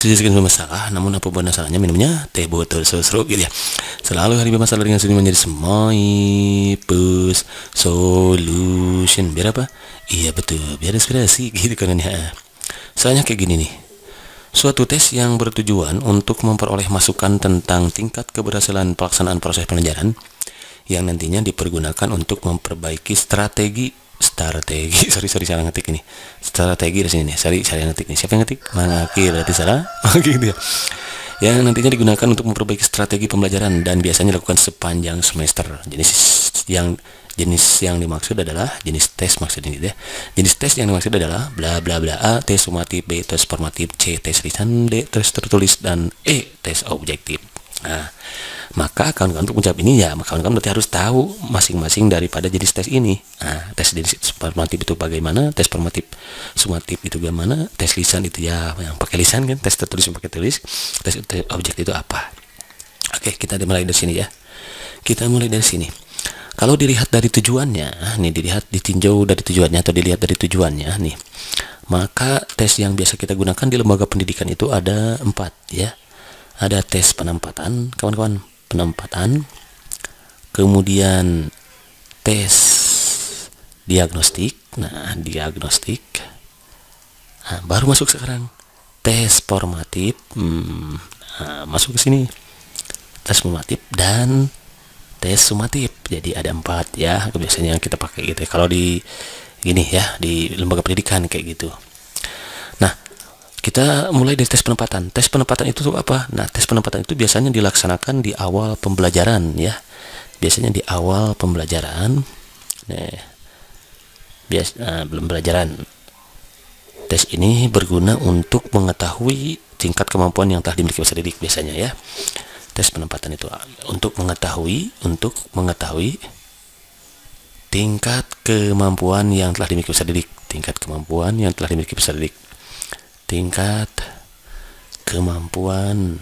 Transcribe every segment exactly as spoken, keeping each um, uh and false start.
Tidak sekedar masalah, namun apapun masalahnya minumnya teh botol seru gitu ya. Selalu hari masalah dengan sini menjadi Smoipus Solution. Biar apa? Iya betul, biar inspirasi gitu kan ya. Soalnya kayak gini nih. Suatu tes yang bertujuan untuk memperoleh masukan tentang tingkat keberhasilan pelaksanaan proses pelajaran yang nantinya dipergunakan untuk memperbaiki strategi strategi sorry sorry salah ngetik ini strategi di sini nih sorry salah ngetik nih siapa yang ngetik mangakir berarti salah gitu ya, yang nantinya digunakan untuk memperbaiki strategi pembelajaran dan biasanya dilakukan sepanjang semester. Jenis yang jenis yang dimaksud adalah jenis tes maksudnya gitu ya. Jenis tes yang dimaksud adalah bla bla bla A tes sumatif, B tes formatif, C tes lisan, D tes tertulis, dan E tes objektif. Nah, maka kawan-kawan untuk menjawab ini ya, kawan-kawan berarti harus tahu masing-masing daripada jenis tes ini. Nah, tes jenis formatif itu bagaimana, tes formatif sumatif itu bagaimana, tes lisan itu ya yang pakai lisan kan, tes tertulis yang pakai tulis, tes, tes objektif itu apa. Oke, kita mulai dari sini ya. Kita mulai dari sini. Kalau dilihat dari tujuannya, nih dilihat ditinjau dari tujuannya atau dilihat dari tujuannya nih, maka tes yang biasa kita gunakan di lembaga pendidikan itu ada empat ya. Ada tes penempatan, kawan-kawan, penempatan, kemudian tes diagnostik, nah diagnostik, nah, baru masuk sekarang tes formatif, hmm, nah, masuk ke sini, tes formatif dan tes sumatif. Jadi ada empat ya, biasanya yang kita pakai gitu. Kalau di gini ya, di lembaga pendidikan kayak gitu. Nah, kita mulai dari tes penempatan. Tes penempatan itu apa? Nah, tes penempatan itu biasanya dilaksanakan di awal pembelajaran ya. Biasanya di awal pembelajaran. Nah, bias, nah, belum pembelajaran. Tes ini berguna untuk mengetahui tingkat kemampuan yang telah dimiliki peserta didik biasanya ya. Tes penempatan itu untuk mengetahui untuk mengetahui tingkat kemampuan yang telah dimiliki peserta didik, tingkat kemampuan yang telah dimiliki peserta didik. Tingkat kemampuan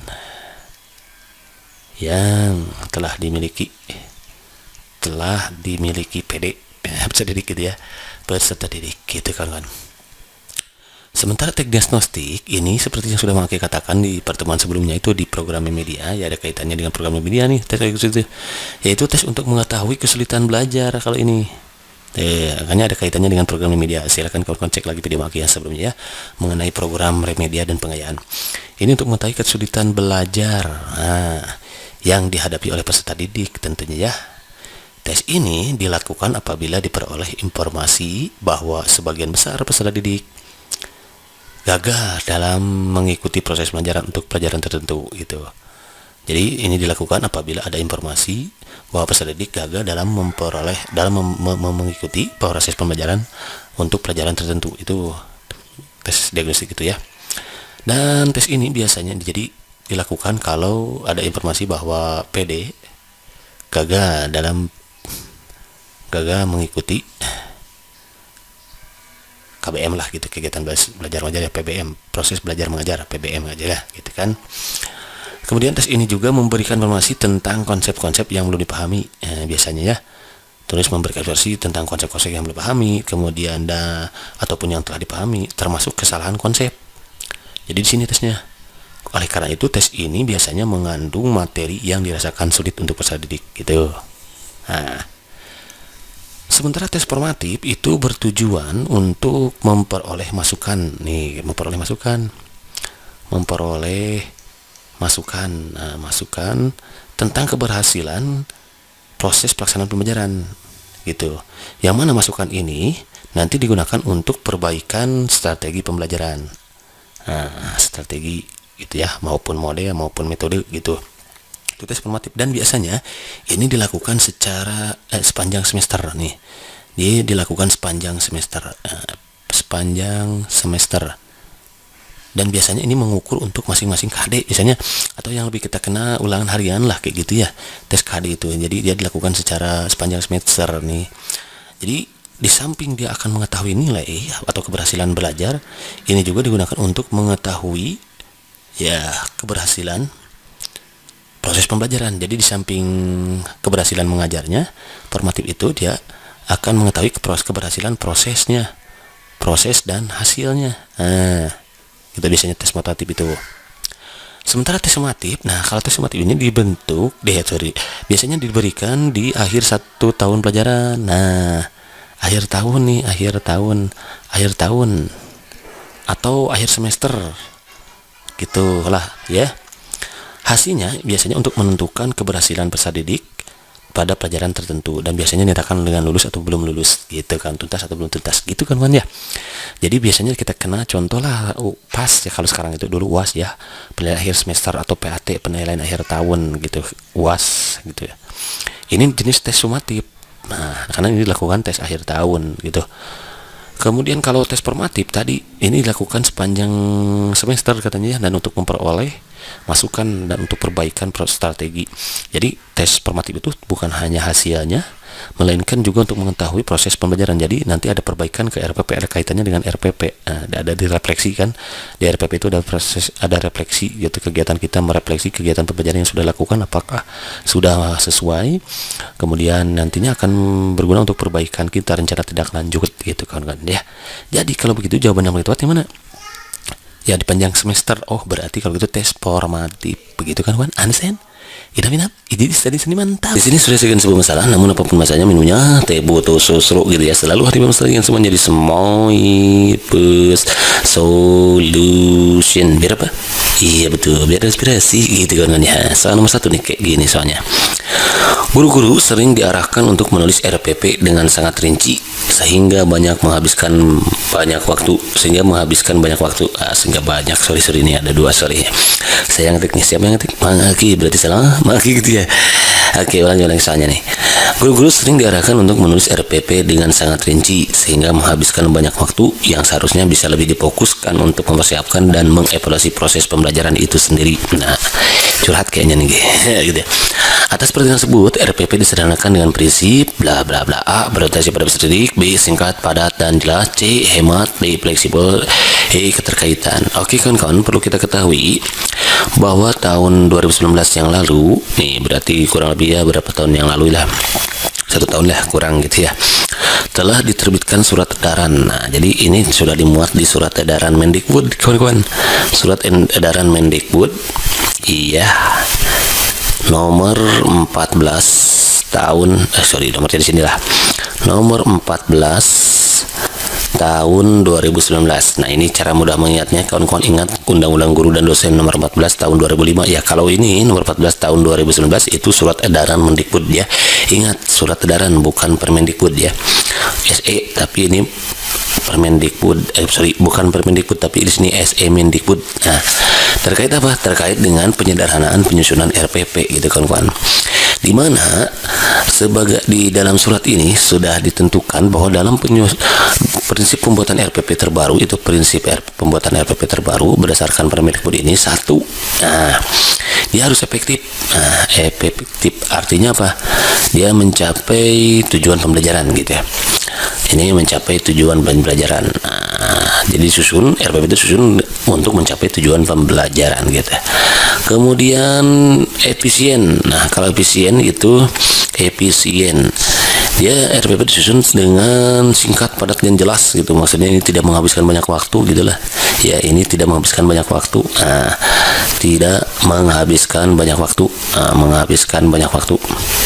yang telah dimiliki telah dimiliki P D peserta didik gitu ya, peserta didik gitu kan kan. Sementara tes diagnostik ini seperti yang sudah Maki katakan di pertemuan sebelumnya itu di program media ya, ada kaitannya dengan program media nih tes itu, yaitu tes untuk mengetahui kesulitan belajar. Kalau ini Eh, makanya ada kaitannya dengan program media. Silakan kawan-kawan cek lagi video Maki yang sebelumnya ya, mengenai program remedia dan pengayaan. Ini untuk mengetahui kesulitan belajar nah, yang dihadapi oleh peserta didik tentunya ya. Tes ini dilakukan apabila diperoleh informasi bahwa sebagian besar peserta didik gagal dalam mengikuti proses pelajaran untuk pelajaran tertentu gitu. Jadi ini dilakukan apabila ada informasi bahwa peserta didik gagal dalam memperoleh dalam mem mem mengikuti proses pembelajaran untuk pelajaran tertentu. Itu tes diagnostik itu ya. Dan tes ini biasanya jadi dilakukan kalau ada informasi bahwa P D gagal dalam gagal mengikuti K B M lah gitu, kegiatan belajar mengajar ya, P B M, proses belajar mengajar, P B M aja lah gitu kan. Kemudian tes ini juga memberikan informasi tentang konsep-konsep yang belum dipahami eh, biasanya ya. Terus memberikan versi tentang konsep-konsep yang belum dipahami, kemudian da, ataupun yang telah dipahami, termasuk kesalahan konsep. Jadi di sini tesnya. Oleh karena itu tes ini biasanya mengandung materi yang dirasakan sulit untuk peserta didik gitu. Nah, sementara tes formatif itu bertujuan untuk memperoleh masukan nih, memperoleh masukan, memperoleh masukan, nah, masukan tentang keberhasilan proses pelaksanaan pembelajaran gitu. Yang mana masukan ini nanti digunakan untuk perbaikan strategi pembelajaran, nah, strategi gitu ya, maupun model maupun metode gitu. Itu tes formatif dan biasanya ini dilakukan secara eh, sepanjang semester nih. Dia dilakukan sepanjang semester, eh, sepanjang semester. Dan biasanya ini mengukur untuk masing-masing K D biasanya, atau yang lebih kita kenal ulangan harian lah kayak gitu ya, tes K D itu. Jadi dia dilakukan secara sepanjang semester nih. Jadi di samping dia akan mengetahui nilai atau keberhasilan belajar, ini juga digunakan untuk mengetahui ya keberhasilan proses pembelajaran. Jadi di samping keberhasilan mengajarnya, formatif itu dia akan mengetahui keberhasilan prosesnya, proses dan hasilnya. Nah, itu biasanya tes formatif itu. Sementara tes sumatif, nah kalau tes sumatif ini dibentuk, deh sorry, biasanya diberikan di akhir satu tahun pelajaran. Nah, akhir tahun nih, akhir tahun, akhir tahun, atau akhir semester, gitulah ya. Hasilnya biasanya untuk menentukan keberhasilan peserta didik pada pelajaran tertentu, dan biasanya nyatakan dengan lulus atau belum lulus gitu kan, tuntas atau belum tuntas gitu kan kan ya. Jadi biasanya kita kena contoh lah, uh, pas ya kalau sekarang itu, dulu U A S ya, penilaian akhir semester, atau P A T penilaian akhir tahun gitu, U A S gitu ya. Ini jenis tes sumatif. Nah, karena ini dilakukan tes akhir tahun gitu. Kemudian kalau tes formatif tadi ini dilakukan sepanjang semester katanya ya, dan untuk memperoleh masukan dan untuk perbaikan strategi. Jadi tes formatif itu bukan hanya hasilnya, melainkan juga untuk mengetahui proses pembelajaran. Jadi nanti ada perbaikan ke R P P, ada kaitannya dengan R P P. Nah, ada direfleksi kan. Di R P P itu ada proses, ada refleksi yaitu kegiatan kita merefleksi kegiatan pembelajaran yang sudah lakukan apakah sudah sesuai. Kemudian nantinya akan berguna untuk perbaikan kita, rencana tindak lanjut gitu kan kan ya. Jadi kalau begitu jawaban yang paling tepat di mana? Ya di panjang semester. Oh berarti kalau gitu tes formatif begitu kan kan? Understand? Idam idam, ini tadi sini mantap. Di sini sudah sekian sebuah masalah, namun apapun masalahnya minumnya teh botol sosro gitu ya. Selalu hati yang semua jadi semoy pus solution. Biar apa? Iya betul, biar inspirasi gitu kan ya. Soal nomor satu nih kayak gini soalnya. Guru-guru sering diarahkan untuk menulis R P P dengan sangat rinci sehingga banyak menghabiskan banyak waktu sehingga menghabiskan banyak waktu ah, sehingga banyak sorry sorry ini ada dua sorry saya yang ngetik nih, siapa yang ngetik? Maki, berarti salah Maki gitu ya. Oke, ulang-ulang soalnya nih. Guru-guru sering diarahkan untuk menulis R P P dengan sangat rinci sehingga menghabiskan banyak waktu yang seharusnya bisa lebih difokuskan untuk mempersiapkan dan mengevaluasi proses pembelajaran itu sendiri. Nah, curhat kayaknya nih gitu ya. Atas perhatian tersebut, R P P disederhanakan dengan prinsip bla bla bla. A. Berorientasi pada peserta didik. B. Singkat, padat, dan jelas. C. Hemat. D. Fleksibel. E. Keterkaitan. Oke kawan-kawan, perlu kita ketahui bahwa tahun dua ribu sembilan belas yang lalu, nih berarti kurang lebih ya berapa tahun yang lalu lah, satu tahun lah kurang gitu ya, telah diterbitkan surat edaran. Nah, jadi ini sudah dimuat di surat edaran Mendikbud kawan-kawan. Surat edaran Mendikbud, iya, nomor empat belas tahun, eh sorry nomornya di sinilah, nomor empat belas tahun dua ribu sembilan belas. Nah, ini cara mudah mengingatnya kawan-kawan. Ingat Undang-Undang Guru dan Dosen nomor empat belas tahun dua ribu lima ya. Kalau ini nomor empat belas tahun dua ribu sembilan belas itu surat edaran Mendikbud ya. Ingat, surat edaran bukan Permendikbud ya. S E tapi ini Permendikbud, eh sorry bukan Permendikbud tapi di sini S E Mendikbud. Nah, terkait apa? Terkait dengan penyederhanaan penyusunan R P P gitu kawan-kawan. Di mana sebagai di dalam surat ini sudah ditentukan bahwa dalam penyus, prinsip pembuatan R P P terbaru itu prinsip R, pembuatan R P P terbaru berdasarkan Permendikbud ini satu, nah dia harus efektif. Nah, efektif artinya apa? Dia mencapai tujuan pembelajaran gitu ya. Ini mencapai tujuan pembelajaran. Nah, jadi susun R P P itu susun untuk mencapai tujuan pembelajaran gitu. Kemudian efisien. Nah, kalau efisien itu efisien. Dia R P P disusun dengan singkat, padat, dan jelas gitu. Maksudnya ini tidak menghabiskan banyak waktu gitulah. Ya, ini tidak menghabiskan banyak waktu. Nah, tidak menghabiskan banyak waktu. Nah, menghabiskan banyak waktu.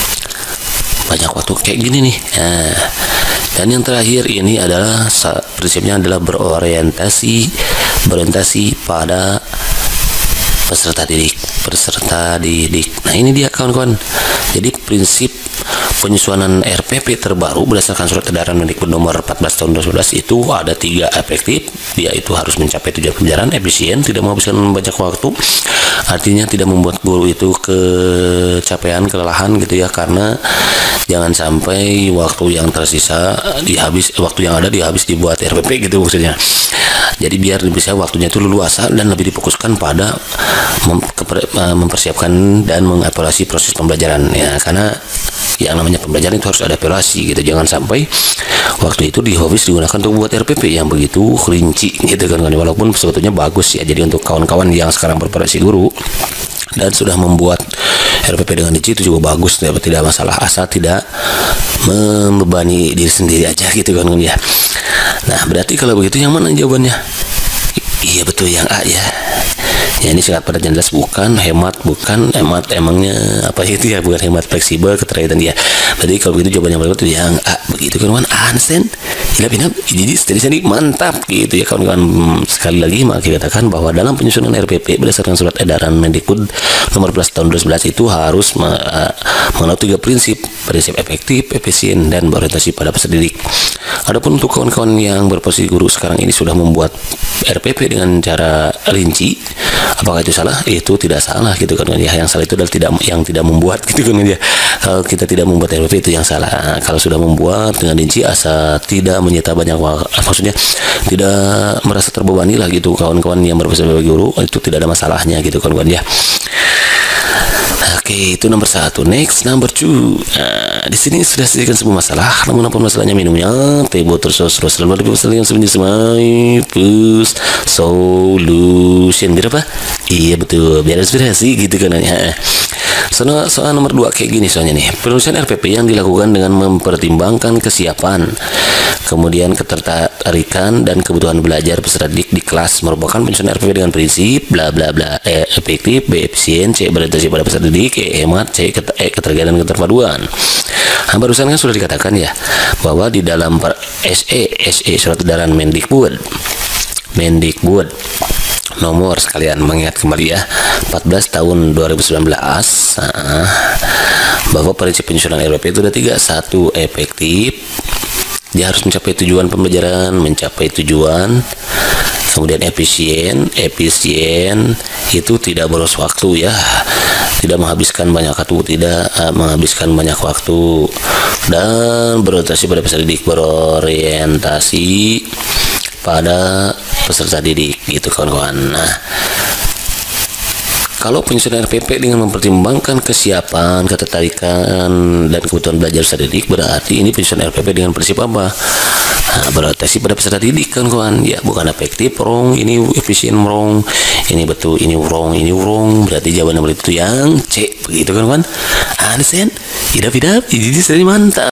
Banyak waktu kayak gini nih. Nah, dan yang terakhir ini adalah prinsipnya adalah berorientasi berorientasi pada peserta didik peserta didik. Nah, ini dia kawan-kawan. Jadi prinsip penyusunan R P P terbaru berdasarkan surat edaran Mendikbud nomor empat belas tahun dua ribu sebelas itu ada tiga efektif, yaitu harus mencapai tujuan pembelajaran, efisien, tidak menghabiskan banyak waktu, artinya tidak membuat guru itu kecapean, kelelahan gitu ya, karena jangan sampai waktu yang tersisa dihabis, waktu yang ada dihabis dibuat R P P gitu maksudnya. Jadi biar bisa waktunya itu leluasa dan lebih difokuskan pada mem mempersiapkan dan mengevaluasi proses pembelajaran ya, karena yang namanya pembelajaran itu harus ada evaluasi gitu. Jangan sampai waktu itu di habis digunakan untuk buat R P P yang begitu rinci gitu kan, walaupun sebetulnya bagus ya. Jadi untuk kawan-kawan yang sekarang berprofesi guru dan sudah membuat R P P dengan rinci itu juga bagus ya, tidak masalah, asal tidak membebani diri sendiri aja gitu kan ya. Nah, berarti kalau begitu yang mana jawabannya? Iya betul, yang A ya. Ya ini singkat padat jelas, bukan hemat, bukan hemat emangnya apa itu ya, bukan hemat, fleksibel, keterkaitan dia. Berarti kalau begitu jawaban yang paling betul yang A, begitu kan kawan. Understand? Hilap hilap, jadi steady mantap gitu ya kawan-kawan. Sekali lagi maka kita katakan bahwa dalam penyusunan R P P berdasarkan surat edaran Mendikbud nomor sebelas tahun dua ribu sebelas itu harus mengenal tiga prinsip: prinsip efektif, efisien, dan berorientasi pada peserta didik. Adapun untuk kawan-kawan yang berposisi guru sekarang ini sudah membuat R P P dengan cara rinci, apakah itu salah? Itu tidak salah gitu kan ya. Yang salah itu adalah tidak yang tidak membuat gitu kan ya. Kalau kita tidak membuat R P P itu yang salah. Kalau sudah membuat dengan rinci asa tidak menyita banyak waktu, maksudnya tidak merasa terbebani lah gitu kawan-kawan yang berposisi sebagai guru, itu tidak ada masalahnya gitu kawan-kawan ya. Oke, okay, itu nomor satu. Next, number two. Nah, di sini sudah selesaikan semua masalah. Namun apa masalahnya? Minumnya teh botol sos terus lalu ada masalah yang sebenarnya semai plus solution. Biar apa? Iya betul, biar inspirasi gitu kan ya. Soal, soal nomor dua kayak gini soalnya nih. Penulisan R P P yang dilakukan dengan mempertimbangkan kesiapan, kemudian ketertarikan dan kebutuhan belajar peserta didik di kelas, merupakan penyusunan R P P dengan prinsip bla bla bla. E, efektif, B, efisien, C, berorientasi pada peserta didik, E, hemat, C, ket, E, keterkaitan dan keterpaduan. Nah, barusan kan sudah dikatakan ya bahwa di dalam S E S E surat edaran Mendikbud Mendikbud nomor, sekalian mengingat kembali ya, empat belas tahun dua ribu sembilan belas, nah, bahwa prinsip penyusunan R P P itu ada tiga. Satu, efektif, dia harus mencapai tujuan pembelajaran, mencapai tujuan. Kemudian efisien, efisien itu tidak boros waktu ya, tidak menghabiskan banyak waktu, tidak uh, menghabiskan banyak waktu. Dan berorientasi pada peserta didik, berorientasi pada peserta didik gitu kawan-kawan. Nah, kalau penyusunan R P P dengan mempertimbangkan kesiapan, ketertarikan, dan kebutuhan belajar peserta didik, berarti ini penyusunan R P P dengan prinsip apa? Nah, berorientasi pada peserta didik kan kawan ya, bukan efektif wrong, ini efisien wrong, ini betul, ini wrong, ini wrong. Berarti jawaban nomor itu yang C, begitu kan kawan. Understand? Tidak tidak, jadi sering mantap.